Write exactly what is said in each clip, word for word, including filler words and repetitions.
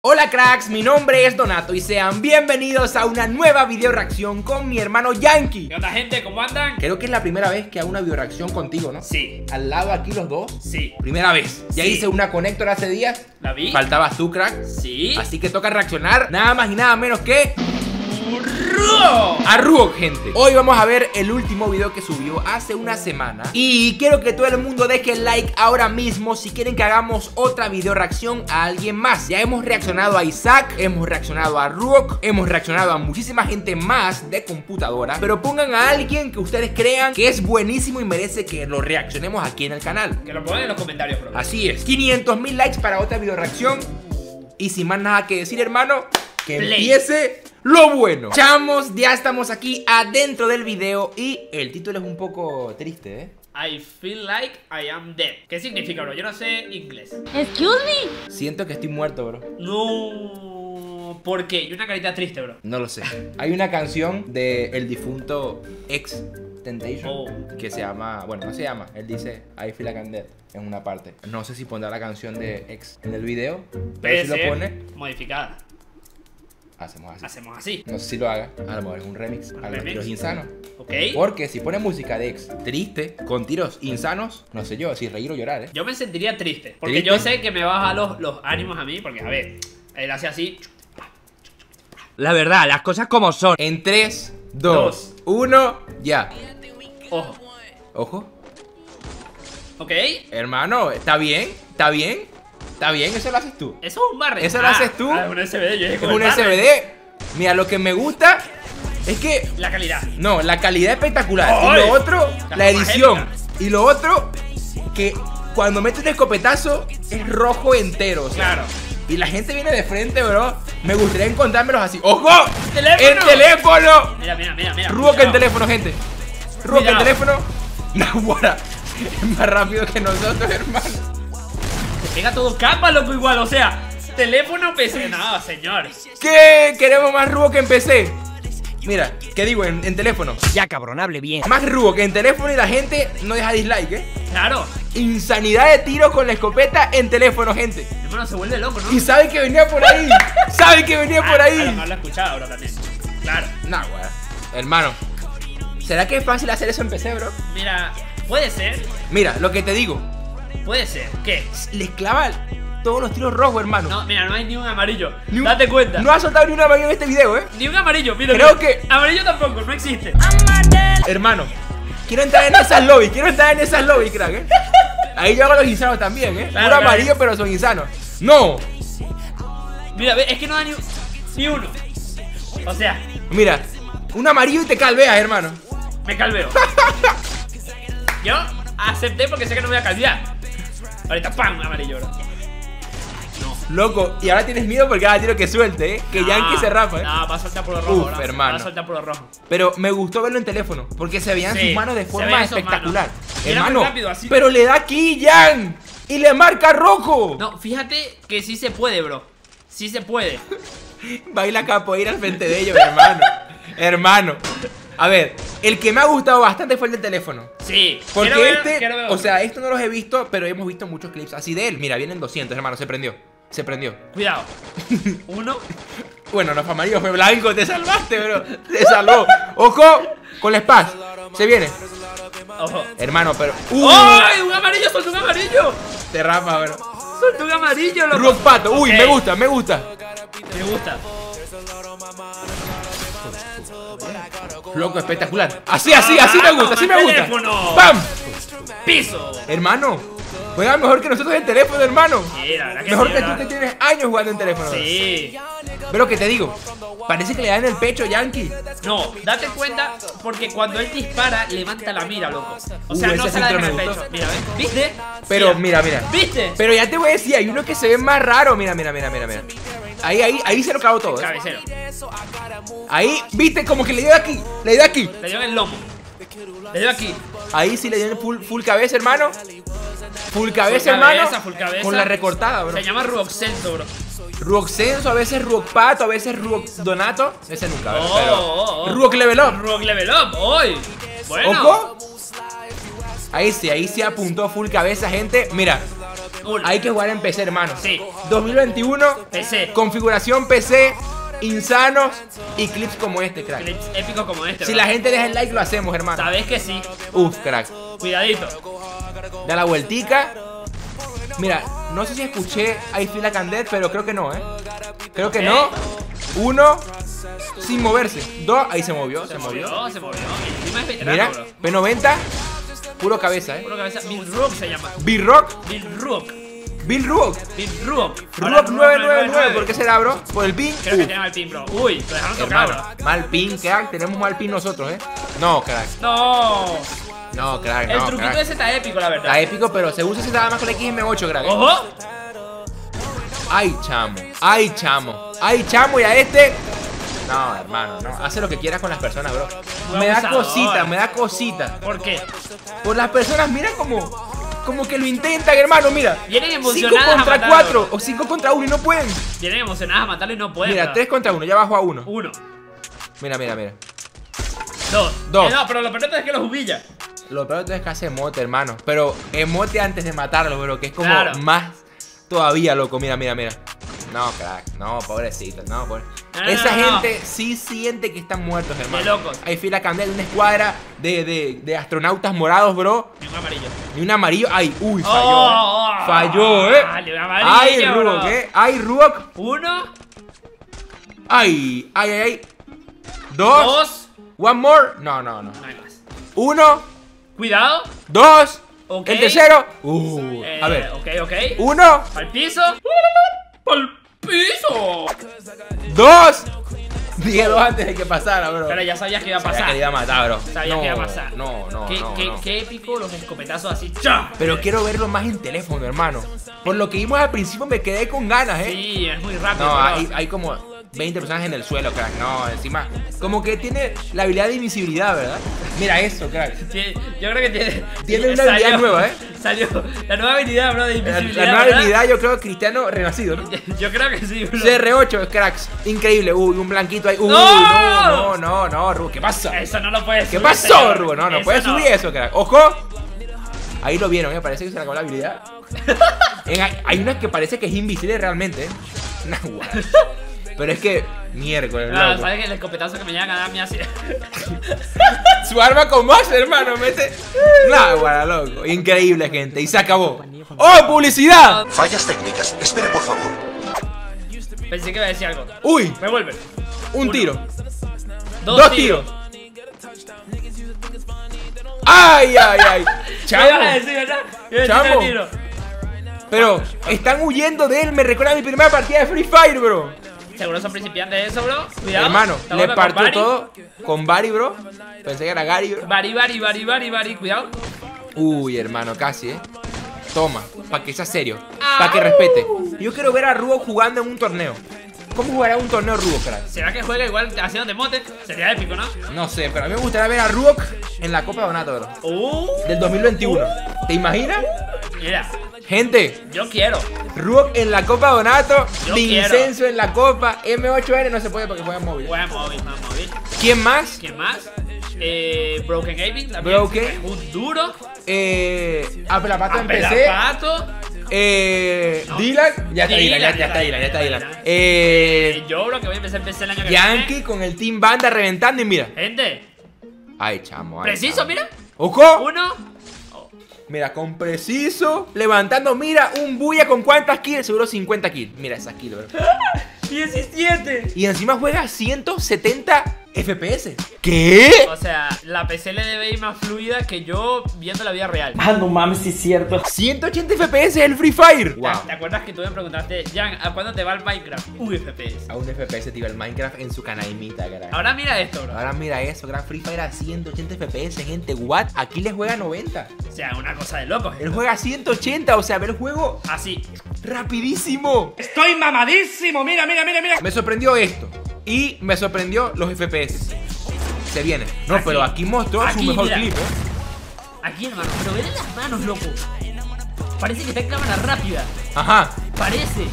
Hola cracks, mi nombre es Donato y sean bienvenidos a una nueva video reacción con mi hermano Yankee. ¿Qué onda, gente? ¿Cómo andan? Creo que es la primera vez que hago una video reacción contigo, ¿no? Sí. Al lado aquí los dos. Sí. Primera vez. Ya Sí. hice una Connector hace días. ¿La vi? Faltabas tú, crack. Sí. Así que toca reaccionar nada más y nada menos que ¡Ruo! a Ruok, gente. Hoy vamos a ver el último video que subió hace una semana. Y quiero que todo el mundo deje like ahora mismo si quieren que hagamos otra video reacción a alguien más. Ya hemos reaccionado a Isaac, hemos reaccionado a Ruok, hemos reaccionado a muchísima gente más de computadora. Pero pongan a alguien que ustedes crean que es buenísimo y merece que lo reaccionemos aquí en el canal. Que lo pongan en los comentarios, bro. Así es, quinientos mil likes para otra video reacción. Y sin más nada que decir, hermano, que Play. empiece lo bueno. Chamos, ya estamos aquí adentro del video y el título es un poco triste, ¿eh? I feel like I am dead. ¿Qué significa, bro? Yo no sé inglés. Excuse me. Siento que estoy muerto, bro. No. ¿Por qué? Y una carita triste, bro. No lo sé. Hay una canción de el difunto ex Temptation Oh. que se llama, bueno, no se llama, él dice I feel like I'm dead en una parte. No sé si pondrá la canción de ex en el video, pero Puede si lo ser pone, modificada. hacemos así. Hacemos así. No sé si lo haga, a lo mejor es un remix Un a los remix. tiros insanos. ¿Ok? Porque si pone música de ex triste, con tiros insanos, no sé yo, si reír o llorar, ¿eh? Yo me sentiría triste. Porque ¿Triste? yo sé que me baja los, los ánimos a mí. Porque, a ver, él hace así. La verdad, las cosas como son. En tres, dos, uno, ya. Ojo. Ojo. ¿Ok? Hermano, ¿está bien? ¿Está bien? ¿Está bien? Eso lo haces tú. Eso es un barre. ¿Eso lo haces tú? Ah, es un S B D. Yo dije Es con un el barre. S B D. Mira, lo que me gusta es que... La calidad. No, la calidad es espectacular. Y ¡Ay! lo otro, La la edición. magética. Y lo otro, que cuando mete un escopetazo es rojo entero. O sea, Claro. y la gente viene de frente, bro. Me gustaría encontrármelos así. ¡Ojo! ¡Teléfono! ¡El teléfono! Mira, mira, mira, mira. Ruok en Cuidado. teléfono, gente. Ruok en Cuidado. teléfono. Nahuara. Es más rápido que nosotros, hermano. Se pega todo capa, loco, igual. O sea, teléfono, P C. No, señor. ¿Qué? Queremos más Ruok en P C. Mira, ¿qué digo? En, en teléfono. Ya, cabrón, hable bien. Más Ruok en teléfono y la gente no deja dislike, ¿eh? Claro. Insanidad de tiros con la escopeta en teléfono, gente. Hermano, se vuelve loco, ¿no? Y sabe que venía por ahí. Sabe que venía por Ah, a lo ahí. mejor lo he escuchado, bro, también. Claro. Nah, weón. Hermano, ¿será que es fácil hacer eso en P C, bro? Mira, puede ser. Mira, lo que te digo. Puede ser. ¿Qué? Les clava todos los tiros rojos, hermano. No, mira, no hay ni un amarillo. Ni un- Date cuenta. No ha soltado ni una mano en este video, ¿eh? Ni un amarillo, mira. Creo mira. que- Amarillo tampoco, no existe. Hermano, quiero entrar en esas lobbies. Quiero entrar en esas lobbies, crack, ¿eh? Ahí yo hago los insanos también, ¿eh? Claro, Puro claro. amarillo, pero son insanos. ¡No! Mira, ve, es que no da ni, un- ni uno. O sea, Mira, un amarillo y te calveas, hermano. me calveo. Yo acepté porque sé que no me voy a calvear. Ahorita, ¡pam! Amarillo, bro. No. Loco, y ahora tienes miedo por cada tiro que suelte, ¿eh? Que No, Yankee se rapa, ¿eh? No, va a soltar por lo rojo, Uf, bro. hermano. Va a soltar por lo rojo. Pero me gustó verlo en teléfono, porque se veían Sí, sus manos de se forma veían sus espectacular. manos. Era muy Hermano, rápido, así. pero le da aquí, Jan, y le marca rojo. No, fíjate que sí se puede, bro. Sí se puede. Baila capoeira al frente de ellos, hermano. Hermano. A ver, el que me ha gustado bastante fue el del teléfono. Sí. Porque Quiero ver- este, quiero ver o otro. sea, esto no los he visto, pero hemos visto muchos clips así de él. Mira, vienen doscientos, hermano, se prendió. Se prendió. Cuidado. Uno. Bueno, no fue amarillo, fue blanco, te salvaste, bro. Te salvó. Ojo, con la Spaz. Se viene. Ojo. Hermano, pero... ¡Uh! ¡Ay! ¡Un amarillo! ¡Soltó un amarillo! Te rapa, bro. ¡Soltó un amarillo, loco! Ruok Pato, uy, Ok, me gusta, me gusta. Me gusta. Loco, espectacular. Así, así, así me gusta, así me gusta. Teléfono. ¡Pam! ¡Piso! Hermano, juega mejor que nosotros en teléfono, hermano. Sí, la verdad que Mejor sí, que tú ¿verdad? que tienes años jugando en teléfono. Sí. Pero que te digo, parece que le dan en el pecho, Yankee. No, date cuenta porque cuando él dispara levanta la mira, loco. O sea, Uh, no ese se la filtro deja en me el gustó. pecho. Mira, ¿ves? ¿Viste? Pero mira, mira. ¿Viste? Pero ya te voy a decir, hay uno que se ve más raro. Mira, mira, mira, mira, mira. Ahí, ahí, ahí se lo clavó todo, ¿eh? Cabecero. Ahí, viste, como que le dio aquí, le dio aquí. Le dio en el lomo. Le dio aquí. Ahí sí le dio full, full cabeza, hermano. Full cabeza, Full hermano. cabeza, full cabeza. Con la recortada, bro. Se llama Ruoxento, bro. Ruok Censo, a veces Ruok Pato, a veces Ruok Donato. Ese nunca, bro, Oh, pero oh, oh. Ruok Level Up. Ruok Level Up, hoy. Bueno. Ojo. Ahí sí, ahí sí apuntó full cabeza, gente. Mira, Uno. hay que jugar en P C, hermano. Sí. dos mil veintiuno, P C. configuración P C, insanos y clips como este, crack. Clips épicos como este, Si bro. la gente deja el like, lo hacemos, hermano. Sabes que sí. Uf, crack. Cuidadito. Da la vueltica. Mira, no sé si escuché I Feel Like I'm Dead, pero creo que no, ¿eh? Creo que Ok. no. Uno, sin moverse. Dos, ahí se movió, se, Se movió. movió, se movió. Y encima es veterano, Mira, bro. P noventa, puro cabeza, ¿eh? Puro cabeza. Bill Rook se llama. Bill Rock, Bill Rook. Bill Rook. Bill Rook. Ahora Rock nueve nueve nueve, ¿por qué será, bro? Por el pin. Creo que Uh, tiene mal pin, bro. Uy, lo dejaron tocado, hermano, bro. mal pin, crack. Tenemos mal pin nosotros, ¿eh? No, crack. No. No, crack, El no, truquito crack. ese está épico, la verdad. Está épico, pero se usa si se da más con el X M ocho, crack. ¡Ojo! Ay, chamo. Ay, chamo. Ay, chamo, y a este. No, hermano, no. Hace lo que quieras con las personas, bro. Muy Me da abusador. cosita, me da cosita. ¿Por qué? Por las personas, mira como. Como que lo intentan, hermano, mira. Vienen cinco emocionadas a contra matarlo. cuatro o cinco contra uno y no pueden. Vienen emocionadas a matarlo y no pueden. Mira, bro. tres contra uno, ya bajo a uno. Uno. Mira, mira, mira. Dos. Dos. Eh, no, pero lo peor es que los humilla. Lo peor es que hace emote, hermano. Pero emote antes de matarlo, bro. Que es como Claro. más todavía, loco. Mira, mira, mira. No, crack. No, pobrecito. No, pobre. No, no, Esa no, no. gente sí siente que están muertos, hermano. De locos. Hay fila candela, una escuadra de, de, de astronautas morados, bro. Y un amarillo. Y un amarillo. Ay, uy, falló. Oh, eh. Falló, eh. Dale, un amarillo, Ay, bro. Ruok, eh. Ay, Ruok. Uno. Ay, ay, ay, ay. Dos. Dos. One more. No, no, no. No hay más. Uno. Cuidado. Dos. Ok. El tercero. Uh, Eh, a ver. Ok, ok. Uno. Al piso. Al piso. Dos. Dije dos antes de que pasara, bro. Pero ya sabías que iba a Sabía pasar. que le iba a matar, bro. Sabías no, que iba a pasar. No, no, qué, no, qué, no. qué épico los escopetazos así. ¡Cha! Pero quiero verlo más en teléfono, hermano. Por lo que vimos al principio me quedé con ganas, eh. Sí, es muy rápido. No, bro. hay, hay como veinte personas en el suelo, crack. No, encima. Como que tiene la habilidad de invisibilidad, ¿verdad? Mira eso, crack. Sí, yo creo que tiene. Tiene una habilidad nueva, ¿eh? Salió la nueva habilidad, bro, de La, invisibilidad. la nueva ¿verdad? habilidad, yo creo, cristiano renacido, ¿no? Yo creo que sí, bro. C R ocho, cracks. Increíble. Uy, un blanquito ahí. Uy, ¡No! no, no, no, no, Rubo. ¿Qué pasa? Eso no lo puedes ¿Qué subir. pasó, señor. Rubo? No, no Eso puedes subir eso, crack. Ojo. Ahí lo vieron, ¿eh? Parece que se le acabó la habilidad. En- hay, hay unas que parece que es invisible realmente, ¿eh? Nah, guau. Pero es que, miércoles, Ah, loco. ¿sabes que el escopetazo que me llegan a dar me hace? Su arma con más, hermano, mete. Nah, guara, loco. Increíble, gente. Y se acabó. ¡Oh, publicidad! Fallas técnicas. Espere, por favor. Pensé que iba a decir algo. Uy, Revuelve. un Uno. tiro. Dos, Dos tiros. tiros. ¡Ay, ay, ay! ¿Qué ibas a Chamo. decir, verdad? Iba a decir Chamo. el tiro. Pero están huyendo de él. Me recuerda a mi primera partida de Free Fire, bro. Seguro son principiantes eso, bro. Cuidado. Hermano, Está le jugando con partió Bari. todo con Bari, bro. Pensé que era Gary, bro. Bari, Bari, Bari, Bari, Bari. Cuidado. Uy, hermano, casi, eh. Toma, para que sea serio, Ah. para que respete. Yo quiero ver a Rubo jugando en un torneo. ¿Cómo jugará un torneo Rubo, crack? ¿Será que juega igual haciendo demote? Sería épico, ¿no? No sé, pero a mí me gustaría ver a Ruok en la Copa Donato, bro. Uh, Del dos mil veintiuno. ¿Te imaginas? mira, Gente, yo quiero. Ruok en la Copa Donato, Yo Vincenzo en la Copa, M ocho N no se puede porque juega en móvil. Juega móvil, más móvil. ¿Quién más? ¿Quién más? Eh, Broken Gaming también. Broken. Un duro. Eh, Apelapato en P C. Apelapato. Eh, Dylan. Ya está Dylan, ya, ya está Dylan, ya está Dylan. Eh, Eh, yo, bro, que voy a empezar a empezar el año que viene. Yankee con el Team Banda reventando y mira. Gente, Ay, chamo. ay, preciso, chamo. mira. Ojo. Uno. Mira, con preciso. Levantando, mira, un bulla con cuántas kills. Seguro cincuenta kills. Mira esas kills, bro. diecisiete. Y encima juega ciento setenta F P S. ¿Qué? O sea, la P C le debe ir más fluida que yo viendo la vida real. Ah, no mames, sí es cierto. ciento ochenta F P S el Free Fire. Wow. ¿Te acuerdas que tú me preguntaste, Jan, ¿a cuándo te va el Minecraft? Un F P S. A un F P S te iba el Minecraft en su canaimita, carajo. Ahora mira esto, bro. Ahora mira eso, gran Free Fire a ciento ochenta F P S, gente. What? Aquí le juega noventa. O sea, una cosa de locos. Él juega a ciento ochenta, o sea, ve el juego Así. rapidísimo. Estoy mamadísimo, mira, mira, mira, mira. Me sorprendió esto. Y me sorprendió los F P S. Se viene. No, Aquí. pero aquí mostró su Aquí, mejor mira. clip, ¿eh? Aquí, hermano. Pero ven las manos, loco. Parece que está en cámara rápida. Ajá. Parece.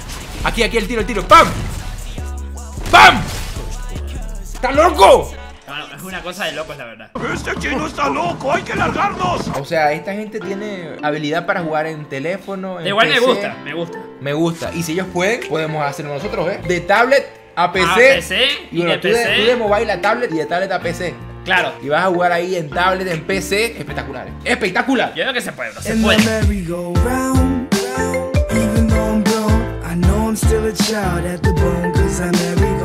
Aquí, aquí el tiro, el tiro. ¡Pam! ¡Pam! ¡Está loco! Bueno, es una cosa de locos, la verdad. ¡Este chino está loco! ¡Hay que largarnos! O sea, esta gente tiene habilidad para jugar en teléfono, en Igual P C. me gusta, me gusta. Me gusta. Y si ellos pueden, podemos hacerlo nosotros, ¿eh? De tablet a P C. A P C y, y bueno, de tú P C. De, tú de mobile a tablet y de tablet a P C. Claro. Y vas a jugar ahí en tablet, en P C. Espectacular. ¡Espectacular! Yo creo que se puede, bro. Se In the puede. merry-go-round, even though I'm grown, I know I'm still a child at the bone, 'cause I merry